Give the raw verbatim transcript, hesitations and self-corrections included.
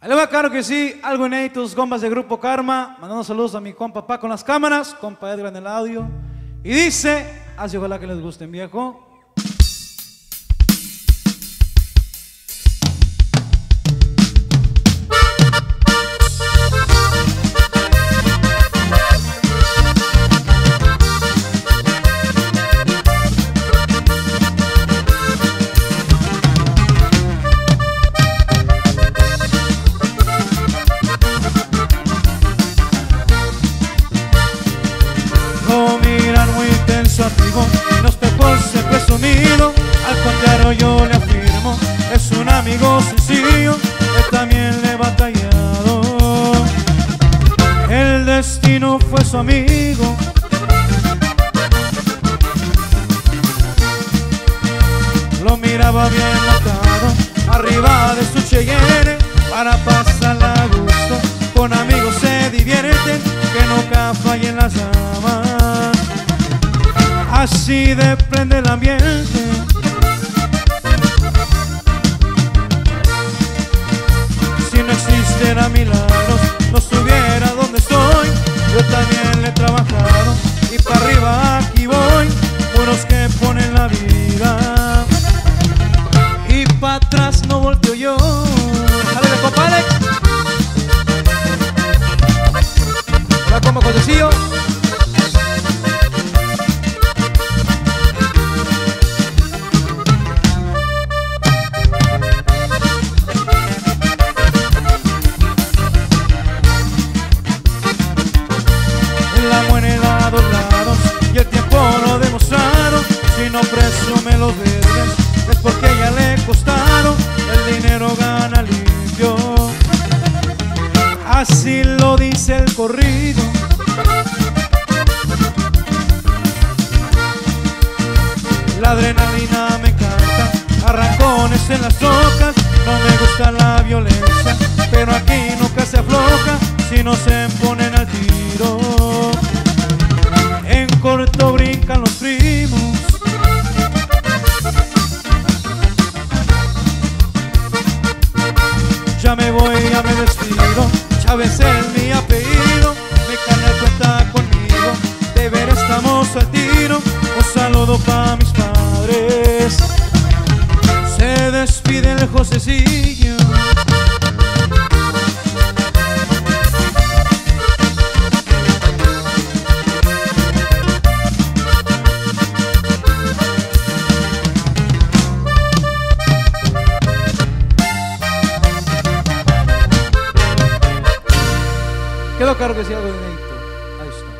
Ahí le va, claro que sí, algo inédito, sus compas de Grupo Karma, mandando saludos a mi compa Pa con las cámaras, compa Edgar en el audio. Y dice, así ojalá que les gusten, viejo. No esté por ser presumido, al contrario yo le afirmo, es un amigo sencillo que también le he batallado. El destino fue su amigo, lo miraba bien montado, arriba de su Cheyenne, para pasarla a gusto, con amigos se divierten, que nunca fallen las llamas. Así de prende el ambiente. Si no existieran milagros, no estuviera donde estoy. Yo también le he trabajado y para arriba aquí voy. Unos que ponen la vida y para atrás no volteo yo. ¡Dale, compadre! Va como codecillo. Y el tiempo lo demostraron. Si no presume los verdes es porque ya le costaron. El dinero gana limpio, así lo dice el corrido. La adrenalina me encanta, arrancones en las rocas. No me gusta la violencia, pero aquí nunca se afloja si no se ponen al tiro. En corto brincan los primos, ya me voy, ya me despido. Chávez es mi apellido, mi carnal cuenta conmigo, de ver estamos al tiro. Un saludo pa' mis padres, se despide el Josecillo. Quedó claro que sí, algo inédito. Ahí está.